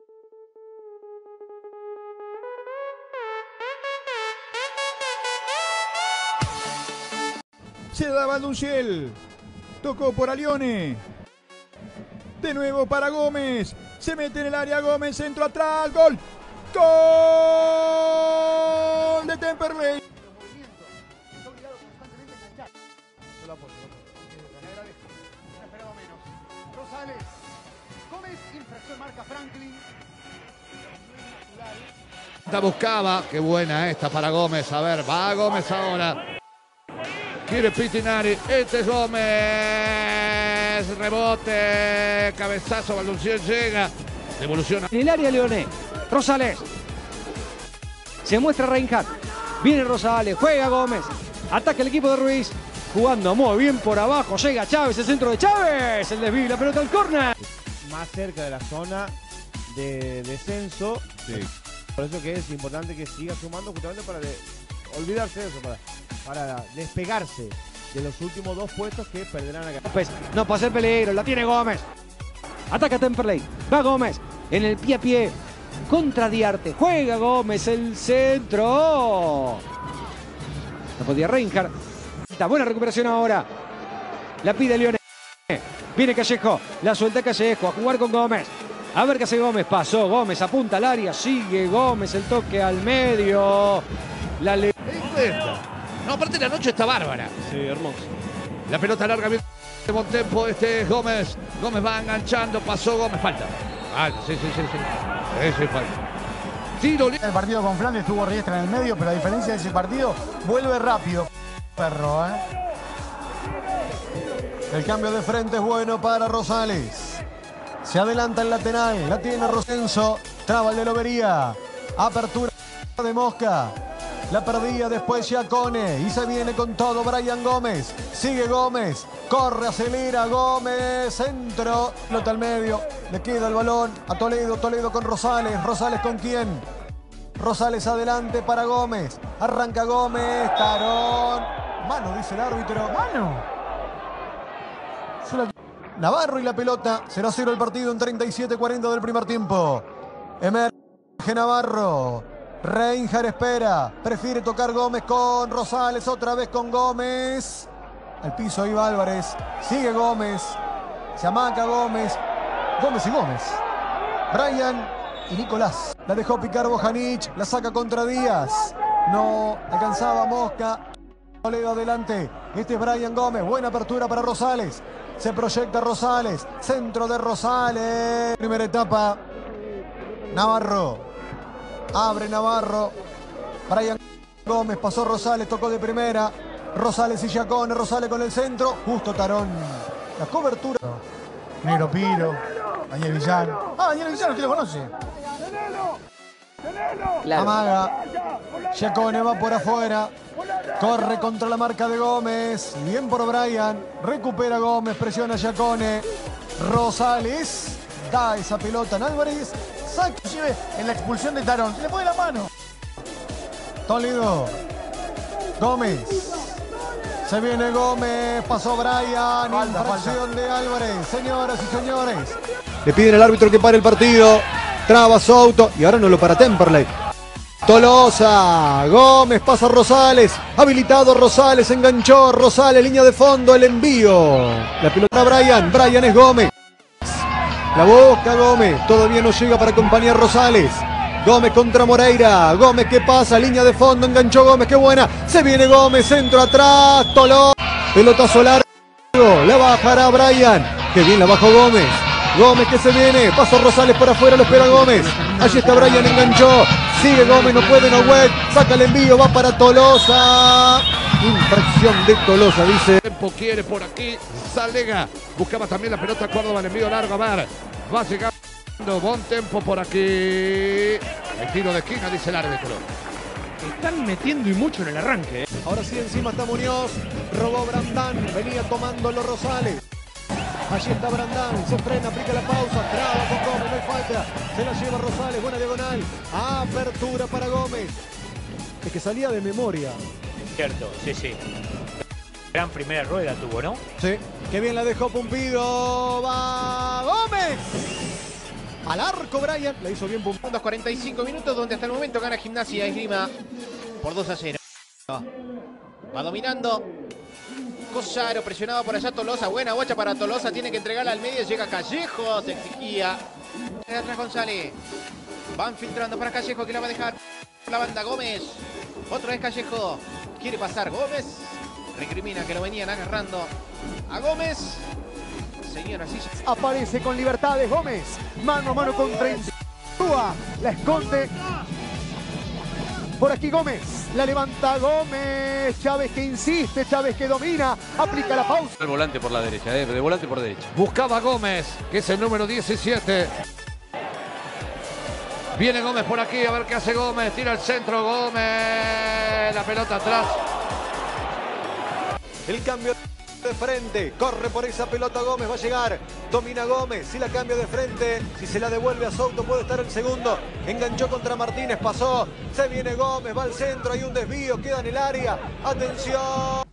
Se da Baldunciel. Tocó por Alione. De nuevo para Gómez. Se mete en el área Gómez. Centro atrás. Gol. Gol de Temperley. Rosales. Gómez, infracción marca Franklin. La buscaba, qué buena esta para Gómez. A ver, va Gómez ahora. Quiere Pitinari, este es Gómez. Rebote, cabezazo, Baldunciel llega. Devolución. En el área Leoné. Rosales. Se muestra Reinhardt. Viene Rosales, juega Gómez. Ataca el equipo de Ruiz. Jugando muy bien por abajo. Llega Chávez, el centro de Chávez. El desvío, la pelota al córner. Más cerca de la zona de descenso. Sí. Por eso que es importante que siga sumando justamente para olvidarse de eso, para despegarse de los últimos dos puestos que perderán acá. Pues no pasa el peligro, la tiene Gómez. Ataca Temperley. Va Gómez en el pie a pie. Contra Diarte. Juega Gómez el centro. No podía Reinhardt. Buena recuperación ahora. La pide Leone. Viene Callejo. La suelta Callejo. A jugar con Gómez. A ver qué hace Gómez. Pasó Gómez. Apunta al área. Sigue Gómez. El toque al medio. La le... No, aparte la noche está bárbara. Sí, hermoso. La pelota larga bien de Bontempo. Este es Gómez. Gómez va enganchando. Pasó Gómez. Falta. Falta. Sí. Sí, falta. Tiro. El partido con Flandes tuvo Riestra en el medio, pero a diferencia de ese partido, vuelve rápido. Perro, El cambio de frente es bueno para Rosales. Se adelanta el lateral. La tiene Rosenzo. Traba el de Lobería. Apertura de Mosca. La perdía después Giacone. Y se viene con todo Brian Gómez. Sigue Gómez. Corre, acelera Gómez. Centro. Pelota al medio. Le queda el balón a Toledo. Toledo con Rosales. Rosales con quién. Rosales adelante para Gómez. Arranca Gómez. Tarón. Mano, dice el árbitro. Mano. Navarro y la pelota. 0-0 el partido en 37-40 del primer tiempo. Emerge Navarro. Reinhardt espera. Prefiere tocar Gómez con Rosales. Otra vez con Gómez. Al piso iba Álvarez. Sigue Gómez. Se amaca Gómez. Gómez y Gómez. Brian y Nicolás. La dejó picar Bojanic. La saca contra Díaz. No alcanzaba Mosca. Toledo adelante. Este es Brian Gómez. Buena apertura para Rosales. Se proyecta Rosales. Centro de Rosales. Primera etapa. Navarro. Abre Navarro. Brian Gómez. Pasó Rosales. Tocó de primera. Rosales y Giacone. Rosales con el centro. Justo Tarón. La cobertura. Negro Piro. Daniel Villán. Daniel Villán, ¿usted lo conoce? Amaga. Giacone va por afuera. Corre contra la marca de Gómez. Bien por Brian. Recupera Gómez. Presiona Giacone. Rosales. Da esa pelota en Álvarez. Saca en la expulsión de Tarón. Se le pone la mano. Toledo. Gómez. Se viene Gómez. Pasó Brian. Infracción de Álvarez. Señoras y señores. Le piden al árbitro que pare el partido. Traba Souto. Y ahora no lo para Temperley. Tolosa, Gómez pasa Rosales, habilitado Rosales, enganchó Rosales, línea de fondo, el envío. La pelota Brian, Brian es Gómez. La busca Gómez, todavía no llega para acompañar Rosales. Gómez contra Moreira, Gómez que pasa, línea de fondo, enganchó Gómez, qué buena. Se viene Gómez, centro atrás, Tolosa, pelotazo largo, la bajará Brian, que bien la bajó Gómez. Gómez que se viene, pasó Rosales por afuera, lo espera Gómez. Allí está Brian, enganchó. Sigue Gómez, no puede, no web. Saca el envío, va para Tolosa. Infracción de Tolosa, dice. Tiempo quiere por aquí. Salega. Buscaba también la pelota Córdoba, el envío largo. A ver. Va llegando. Bontempo por aquí. El tiro de esquina, dice el árbitro. Están metiendo y mucho en el arranque. Ahora sí, encima está Muñoz. Robó Brandán. Venía tomando los Rosales. Allí está Brandán, se frena, aplica la pausa, traba con Gómez, no hay falta, se la lleva Rosales, buena diagonal, apertura para Gómez. Es que salía de memoria. Cierto, sí. Gran primera rueda tuvo, ¿no? Sí, qué bien la dejó Pumpido, va Gómez. al arco Brian, la hizo bien. Segundos 45 minutos donde hasta el momento gana Gimnasia Esgrima por 2-0. Va dominando Cosaro, presionado por allá Tolosa. Buena bocha para Tolosa, tiene que entregarla al medio. Llega Callejo, se exigía. Atrás González. Van filtrando para Callejo que la va a dejar la banda Gómez. Otra vez Callejo. Quiere pasar Gómez. Recrimina que lo venían agarrando a Gómez. Señora, sí. Aparece con libertades Gómez. Mano a mano contra Insúa. La esconde. Por aquí Gómez. La levanta Gómez. Chávez que insiste. Chávez que domina. Aplica la pausa. El volante por la derecha, de volante por derecha. Buscaba Gómez, que es el número 17. Viene Gómez por aquí, a ver qué hace Gómez. Tira al centro Gómez. La pelota atrás. El cambio de frente, corre por esa pelota Gómez, va a llegar, domina Gómez, si la cambia de frente, si se la devuelve a Souto puede estar el segundo, enganchó contra Martínez, pasó, se viene Gómez, va al centro, hay un desvío, queda en el área, atención.